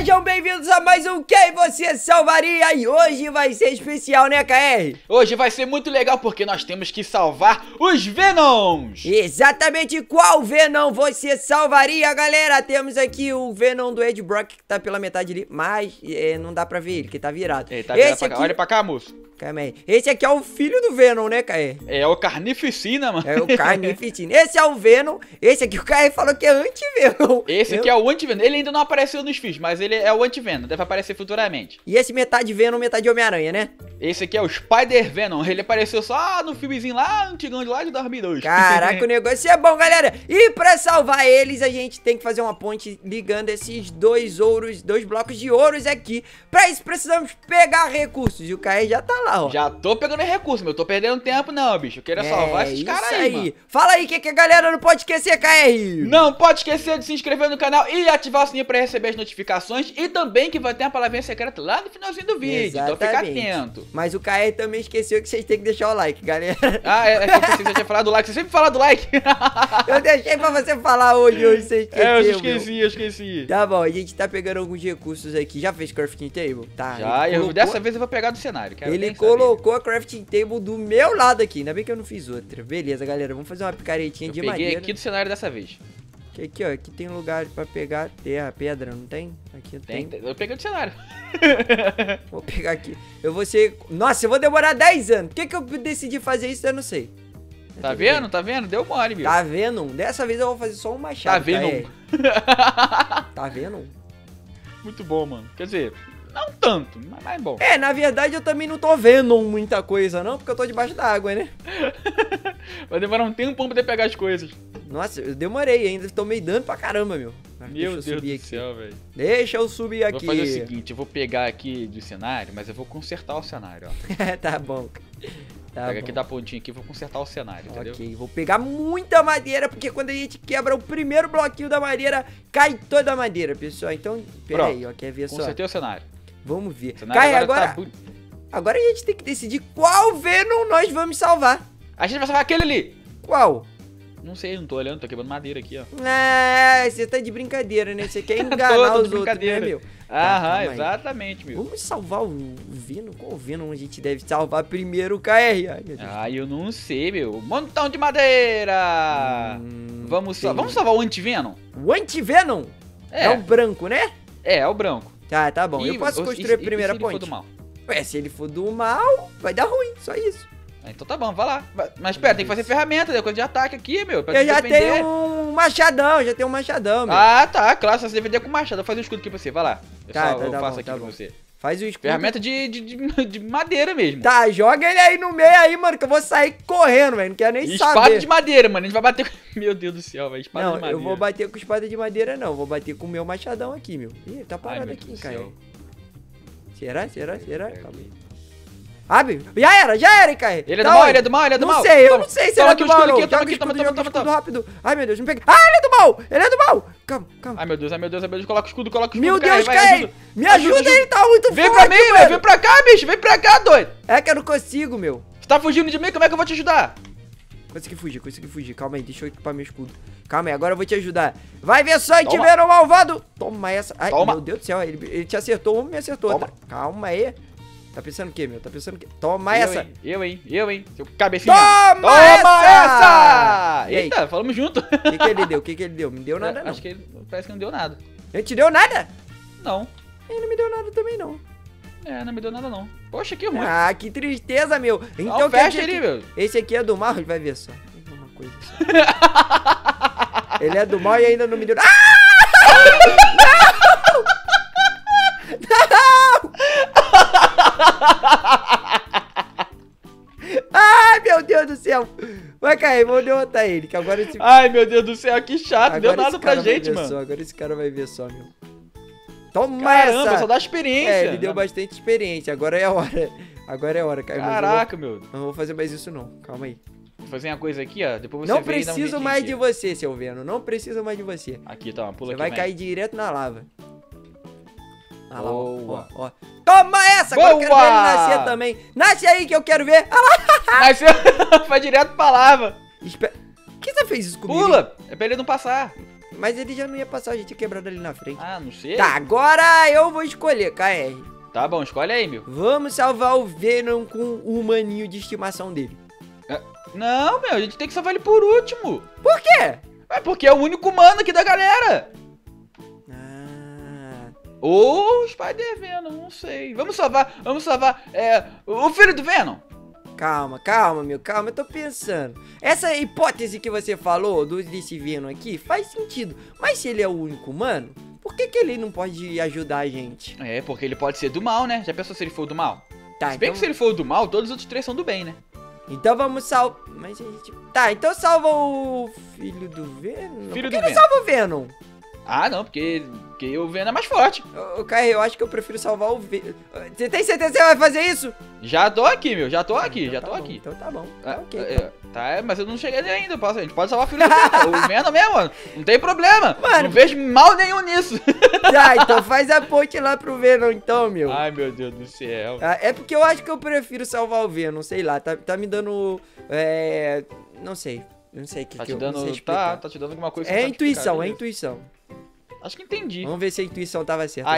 Sejam bem-vindos a mais um Quem Você Salvaria. E hoje vai ser especial, né, KR? Hoje vai ser muito legal porque nós temos que salvar os Venoms. Exatamente, qual Venom você salvaria, galera? Temos aqui o Venom do Ed Brock, que tá pela metade ali, mas não dá pra ver ele, que tá virado. Ele tá virado pra cá. Olha pra cá, moço. Calma aí. Esse aqui é o filho do Venom, né, KR? É o Carnificina, mano. É o Carnificina. Esse é o Venom. Esse aqui o KR falou que é anti-Venom. Esse aqui é o anti-Venom. Ele ainda não apareceu nos filmes, mas ele é o anti-Venom. Deve aparecer futuramente. E esse metade Venom, metade Homem-Aranha, né? Esse aqui é o Spider-Venom. Ele apareceu só no filmezinho lá, antigão de lá de 2002. Caraca, o negócio é bom, galera. E pra salvar eles, a gente tem que fazer uma ponte ligando esses dois blocos de ouros aqui. Pra isso, precisamos pegar recursos. E o KR já tá lá, ó. Já tô pegando recurso, meu. Tô perdendo tempo não, bicho. Eu quero salvar esses caras aí, mano. Fala aí, o que a galera não pode esquecer, KR? Não pode esquecer de se inscrever no canal e ativar o sininho pra receber as notificações. E também que vai ter uma palavrinha secreta lá no finalzinho do vídeo. Exatamente. Então fica atento. Mas o KR também esqueceu que vocês têm que deixar o like, galera. Ah, é que eu pensei que você tinha falado do like. Você sempre fala do like. Eu deixei pra você falar hoje, você esqueceu. É, eu esqueci. Tá bom, a gente tá pegando alguns recursos aqui. Já fez crafting table? Tá. Já, dessa vez eu vou pegar do cenário. Ele colocou a crafting table do meu lado aqui. Ainda bem que eu não fiz outra. Beleza, galera, vamos fazer uma picaretinha de madeira. Eu peguei aqui do cenário dessa vez. Aqui, ó, aqui tem lugar pra pegar terra, pedra, não tem? Aqui tem. Eu peguei do cenário. Vou pegar aqui. Eu vou ser... Nossa, eu vou demorar 10 anos. Por que eu decidi fazer isso? Eu não sei. Tá vendo? Tá vendo? Deu mole, meu. Tá vendo? Dessa vez eu vou fazer só um machado. Tá vendo? Tá vendo? Muito bom, mano. Quer dizer, não tanto, mas bom. É, na verdade eu também não tô vendo muita coisa, não, porque eu tô debaixo da água, né? Vai demorar um tempão pra poder pegar as coisas. Nossa, eu demorei ainda, tomei dano pra caramba, meu. Meu Deus do céu, velho. Deixa eu subir aqui. Vou fazer o seguinte, eu vou pegar aqui do cenário, mas eu vou consertar o cenário, ó. Tá bom. Pega aqui da pontinha aqui e vou consertar o cenário, entendeu? Ok, vou pegar muita madeira, porque quando a gente quebra o primeiro bloquinho da madeira, cai toda a madeira, pessoal. Então, pera aí, ó, quer ver só? Consertei o cenário. Vamos ver. Cai, agora... Agora a gente tem que decidir qual Venom nós vamos salvar. A gente vai salvar aquele ali. Qual? Não sei, não tô olhando, tô quebrando madeira aqui, ó. Ah, você tá de brincadeira, né? Você quer enganar os outros, né, meu? Aham, exatamente, meu. Vamos salvar o Venom? Qual Venom a gente deve salvar primeiro, KR? Ai, meu Deus. Ah, eu não sei, meu. Montão de madeira! Vamos salvar o anti-Venom? O anti-Venom? É o branco, né? É o branco. Tá bom. Eu posso construir a primeira ponte? Se ele for do mal? Ué, se ele for do mal, vai dar ruim, só isso. Então tá bom, vai lá. Mas espera, tem que fazer ferramenta, coisa de ataque aqui, meu. Eu já tenho um machadão, meu. Ah, tá, claro, você defender com machado. Eu vou fazer um escudo aqui pra você, vai lá. Eu faço aqui pra você. Faz o escudo. Ferramenta de madeira mesmo. Tá, joga ele aí no meio aí, mano, que eu vou sair correndo, velho. Não quero nem saber. Espada de madeira, mano. A gente vai bater com... Meu Deus do céu, velho. Espada de madeira. Não, eu vou bater com espada de madeira, não. Vou bater com o meu machadão aqui, meu. Ih, tá parado aqui, cara. Será? Calma aí. Abre. Já era, Caio. Ele é do mal, ele é do mal. Não sei, eu não sei se ele é do mal, não. Joga escudo rápido. Ai, meu Deus, não pega. Ah, ele é do mal. Calma. Ai, meu Deus. Coloca o escudo, Meu Deus, Caio. Me ajuda, ele tá muito forte. Vem pra mim, velho. Vem pra cá, bicho. Vem pra cá, doido. É que eu não consigo, meu. Você tá fugindo de mim? Como é que eu vou te ajudar? Consegui fugir. Calma aí, deixa eu equipar meu escudo. Calma aí, agora eu vou te ajudar. Vai ver só e tiver um malvado. Toma essa. Ai, meu Deus do céu. Ele te acertou uma e me acertou outra. Calma aí. Tá pensando o quê, meu? Toma essa. Eu, hein? Seu cabecinha. Toma essa! Eita, falamos junto. O que ele deu? Me deu nada, não. Acho que ele parece que não deu nada. Ele te deu nada? Não. Ele não me deu nada também, não. Não me deu nada, não. Poxa, que ruim. Ah, que tristeza, meu. Então, fecha ali, meu. Esse aqui é do mal, ele vai ver só. Uma coisa só. Ele é do mal e ainda não me deu... Ai, meu Deus do céu. Vai cair, vou derrotar ele, que agora esse... Ai, meu Deus do céu, que chato. Não deu nada pra gente, mano. Agora esse cara vai ver só, meu. Toma Caramba, essa. Só dá experiência. Ele deu bastante experiência. Agora é a hora. Caraca, meu. Não vou fazer mais isso, não. Calma aí. Vou fazer uma coisa aqui, ó. Depois você não preciso mais de você, seu Venom. Não preciso mais de você. Aqui, tá, pula aqui. Você vai cair direto na lava. Ah lá, Boa. ó. Toma essa! Agora eu quero ver ele nascer também. Nasce aí que eu quero ver. Ah lá. Nasceu. Vai direto pra lava. Por que você fez isso comigo? Pula. É pra ele não passar. Mas ele já não ia passar, a gente tinha quebrado ali na frente. Ah, não sei. Tá, agora eu vou escolher, KR. Tá bom, escolhe aí, meu. Vamos salvar o Venom com o humaninho de estimação dele. Não, meu, a gente tem que salvar ele por último. Por quê? É porque é o único humano aqui da galera. Ou o Spider-Venom, não sei. Vamos salvar, o filho do Venom. Calma, meu, calma, eu tô pensando. Essa hipótese que você falou desse Venom aqui faz sentido. Mas se ele é o único humano, por que ele não pode ajudar a gente? É, porque ele pode ser do mal, né? Já pensou se ele for do mal? Tá, se bem que se ele for do mal, todos os outros três são do bem, né? Então vamos salvar... Mas a gente... Tá, então salva o filho do Venom. Por que não salva o Venom? Ah, não, porque o Venom é mais forte. Caio, eu acho que eu prefiro salvar o Venom. Você tem certeza que você vai fazer isso? Já tô aqui, meu. Já tô aqui. Então tá bom. Ok. Tá, mas eu não cheguei ali ainda. A gente pode salvar o filho do Venom. O Venom mesmo, mano. Não tem problema. Mano, não vejo mal nenhum nisso. Tá, então faz a ponte lá pro Venom, então, meu. Ai, meu Deus do céu. É porque eu acho que eu prefiro salvar o Venom, sei lá. Tá me dando... Não sei. Não sei o que tá que eu dando, não sei explicar. Tá te dando alguma coisa. É intuição. Acho que entendi. Vamos ver se a intuição tava certa.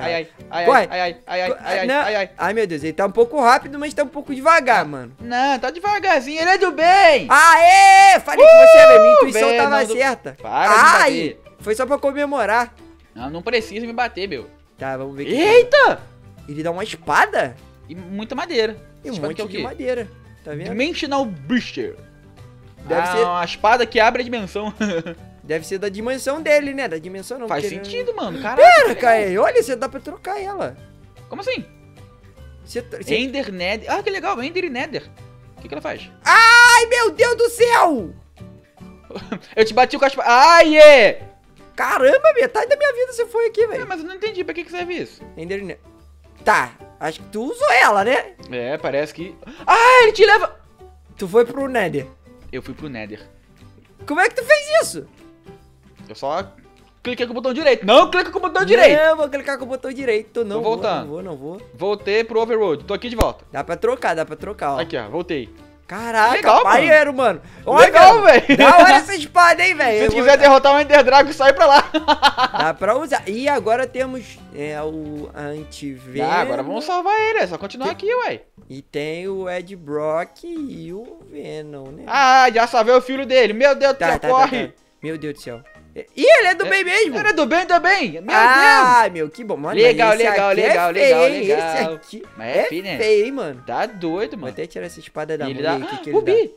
Ai, meu Deus, ele tá um pouco rápido, mas tá um pouco devagar, mano. Não, tá devagarzinho, ele é do bem. Aê! Falei com você, velho. Minha intuição tava certa. Para de bater. Foi só pra comemorar. Não precisa me bater, meu. Tá, vamos ver. Eita! Ele dá uma espada? E muita madeira. E um monte de madeira. Tá vendo? Dimensional Booster. Deve ser uma espada que abre a dimensão. Deve ser da dimensão dele, né? Da dimensão não. Faz sentido, mano. Caraca. Pera, Caio, olha, você dá pra trocar ela. Como assim? Você... Ender Nether. Ah, que legal, Ender e Nether. O que ela faz? Ai, meu Deus do céu! Eu te bati com a espada. Ai, é! Caramba, metade da minha vida você foi aqui, velho. Mas eu não entendi, pra que serve isso? Ender e Nether. Tá, acho que tu usou ela, né? É, parece que... Ah, ele te leva... Tu foi pro Nether. Eu fui pro Nether. Como é que tu fez isso? Eu só cliquei com o botão direito. Não clica com o botão direito. Não, vou clicar com o botão direito. Não tô voltando. Não vou. Voltei pro Overworld. Tô aqui de volta. Dá pra trocar, ó. Aqui, ó. Voltei. Caraca, legal, paieiro, mano. Olha, legal, velho. Da hora essa espada, hein, velho. Se quiser derrotar o Ender Dragon, sai pra lá. Dá pra usar. E agora temos o Anti-Venom. Agora vamos salvar ele. É só continuar aqui, ué. E tem o Ed Brock e o Venom, né? Ah, já salvei o filho dele. Meu Deus do céu, corre. Tá. Meu Deus do céu. Ih, ele é do bem mesmo. Ele é do bem também. Meu Deus. Ah, meu, que bom. Mano, legal. Esse aqui é feio, hein, mano. Tá doido, mano. Vou até tirar essa espada da mão. Rubi.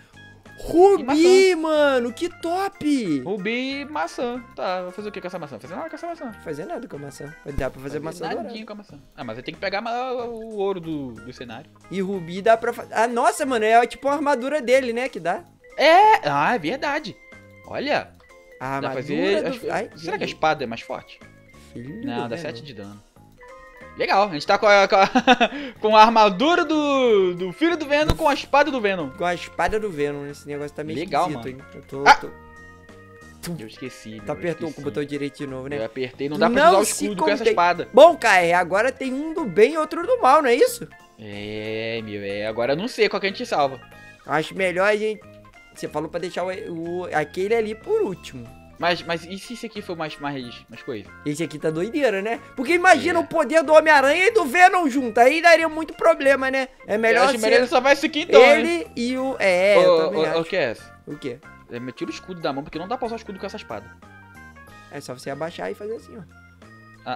Rubi, mano, que top. Rubi e maçã. Tá, vou fazer o que com essa maçã? Fazer nada com essa maçã. Fazer nada com a maçã. Dá pra fazer maçã dourada. Com a maçã. Ah, mas eu tenho que pegar o ouro do cenário. E Rubi dá pra fazer... Ah, nossa, mano, é tipo uma armadura dele, né, que dá. É verdade. Olha. A dá pra fazer... Será que a espada é mais forte? Não, dá 7 de dano. Legal, a gente tá com a armadura do filho do Venom com a espada do Venom. Com a espada do Venom, esse negócio tá meio legal, esquisito, mano. Hein? Eu esqueci. Tu apertou com o botão direito de novo, né? Eu apertei, não dá pra usar o escudo com essa espada. Bom, KR, agora tem um do bem e outro do mal, não é isso? Agora eu não sei qual que a gente salva. Acho melhor a gente... Você falou pra deixar aquele ali por último. Mas e se esse aqui for mais coisa? Esse aqui tá doideira, né? Porque imagina o poder do Homem-Aranha e do Venom junto. Aí daria muito problema, né? É melhor eu acho melhor ele salvar esse aqui então, ele e o... eu também acho. O que é esse? O quê? Me tira o escudo da mão, porque não dá pra usar o escudo com essa espada. É só você abaixar e fazer assim, ó.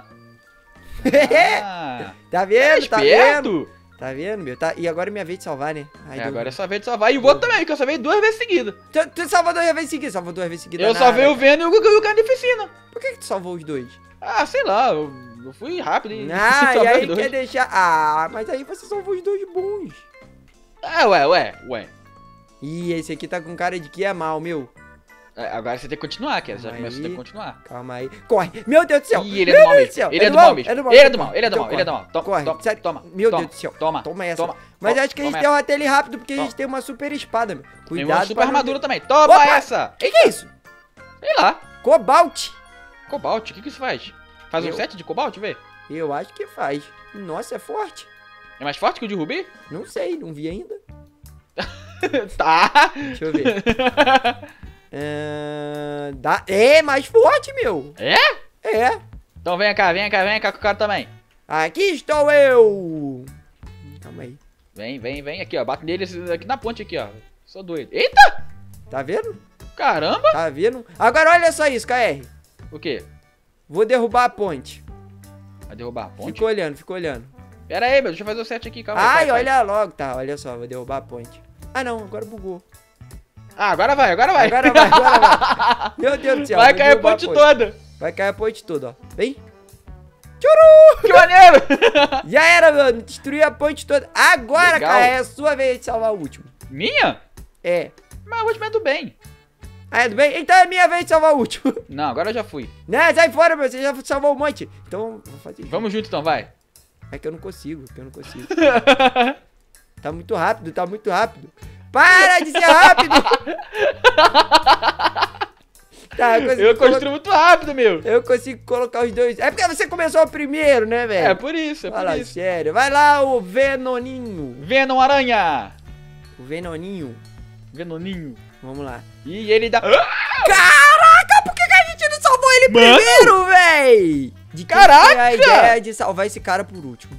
Tá vendo? Tá esperto? Tá vendo, meu? E agora é minha vez de salvar, né? Agora é sua vez de salvar. E o outro também, que eu salvei 2 vezes seguidas. Tu salvou 2 vezes seguidas? Salvou 2 vezes seguidas. Eu salvei o Venom e o Carnificina. Por que tu salvou os 2? Ah, sei lá. Eu fui rápido e... e aí quer deixar... Ah, mas aí você salvou os 2 bons. Ué. Ih, esse aqui tá com cara de que é mal, meu. Agora você tem que continuar, que já começou a ter que continuar. Calma aí. Corre. Meu Deus do céu. Ih, ele é do mal mesmo. Ele é do mal. Corre. Toma. Meu Deus do céu. Toma essa. Mas acho que a gente derrota ele rápido porque a gente tem uma super espada, meu. Cuidado. Tem uma super armadura também. Toma essa. Que é isso? Sei lá. Cobalt. Cobalt? O que isso faz? Faz um set de cobalt, vê? Eu acho que faz. Nossa, é forte. É mais forte que o de Rubi? Não sei, não vi ainda. Tá. Deixa eu ver. Dá. É mais forte, meu. É? É. Então vem cá com o cara também. Aqui estou eu. Calma aí. Vem aqui, ó. Bate nele aqui na ponte aqui, ó. Sou doido. Eita! Tá vendo? Caramba! Tá vendo? Agora olha só isso, KR. O quê? Vou derrubar a ponte. Vai derrubar a ponte? Fica olhando. Pera aí, meu. Deixa eu fazer o set aqui, calma. Ai, olha logo. Tá, olha só. Vou derrubar a ponte. Ah, não. Agora bugou. Ah, agora vai. Agora vai. Meu Deus do céu. Vai cair a ponte toda. Vai cair a ponte toda, ó. Vem. Tchuru! Que maneiro! Já era, mano. Destruí a ponte toda. Agora, Legal. cara, é a sua vez de salvar o último. Minha? É. Mas o último é do bem. Ah, é do bem? Então é minha vez de salvar o último. Não, agora eu já fui. Né, sai fora, meu. Você já salvou um monte. Então, vou fazer isso. Vamos junto então, vai. É que eu não consigo, Tá muito rápido. Para de ser rápido! Tá, eu construo muito rápido, meu. Eu consigo colocar os dois. É porque você começou primeiro, né, velho? É por isso, Fala sério. Vai lá, o Venoninho. Venom Aranha. O Venoninho. Venoninho. Vamos lá. E ele dá... Caraca, por que a gente não salvou ele primeiro, véi? De quem foi a ideia de salvar esse cara por último?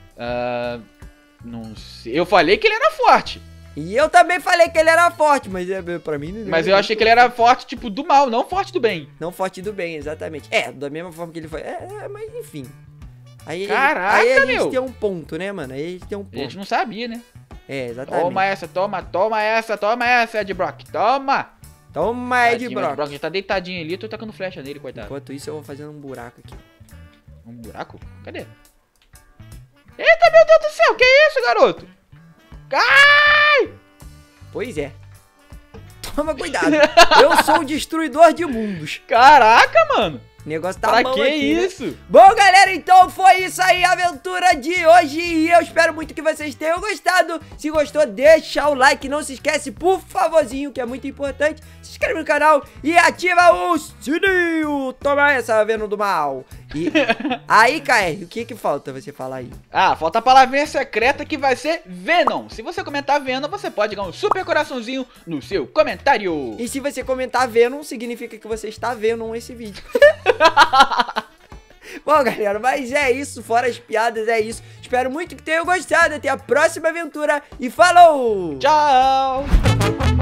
Não sei. Eu falei que ele era forte. E eu também falei que ele era forte, mas pra mim não. Mas eu achei que ele era forte, tipo, do mal, não forte do bem. Não forte do bem, exatamente. É, da mesma forma que ele foi. Mas enfim. Aí, caraca, aí a gente meu. tem um ponto, né, mano? Aí a gente tem um ponto. A gente não sabia, né? É, exatamente. Toma essa, toma essa, Ed Brock. Toma! Toma, Ed Brock. Ed Brock já tá deitadinho ali, eu tô tacando flecha nele, coitado. Enquanto isso, eu vou fazendo um buraco aqui. Um buraco? Cadê? Eita, meu Deus do céu, que isso, garoto? Cai! Pois é. Toma cuidado. Eu sou o destruidor de mundos. Caraca, mano. O negócio tá pra bom que aqui, isso? Né? Bom, galera, então foi isso aí a aventura de hoje. E eu espero muito que vocês tenham gostado. Se gostou, deixa o like. Não se esquece, por favorzinho, que é muito importante. Se inscreve no canal e ativa o sininho. Toma essa, Venom do Mal. E aí, KR, o que falta você falar aí? Ah, falta a palavrinha secreta que vai ser Venom. Se você comentar Venom, você pode ganhar um super coraçãozinho no seu comentário. E se você comentar Venom, significa que você está vendo esse vídeo. Bom, galera, mas é isso. Fora as piadas, é isso. Espero muito que tenham gostado. Até a próxima aventura e falou! Tchau!